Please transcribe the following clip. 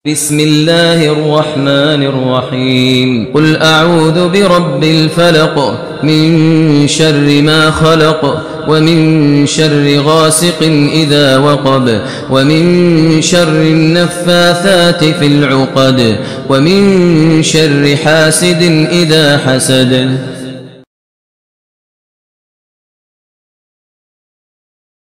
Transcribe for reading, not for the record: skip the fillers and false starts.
بسم الله الرحمن الرحيم قل أعوذ برب الفلق من شر ما خلق ومن شر غاسق إذا وقب ومن شر النفاثات في العقد ومن شر حاسد إذا حسد.